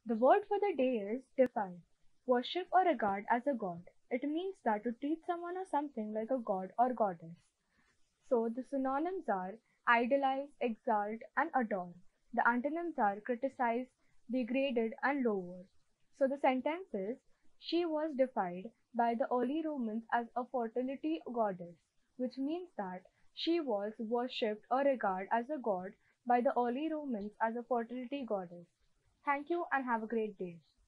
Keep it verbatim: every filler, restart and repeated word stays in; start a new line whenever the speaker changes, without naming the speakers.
The word for the day is defy. Worship or regard as a god. It means that to treat someone or something like a god or goddess. So the synonyms are idolize, exalt, and adore. The antonyms are criticize, degraded, and lower. So the sentence is she was deified by the early Romans as a fertility goddess, which means that she was worshipped or regarded as a god by the early Romans as a fertility goddess. Thank you and have a great day.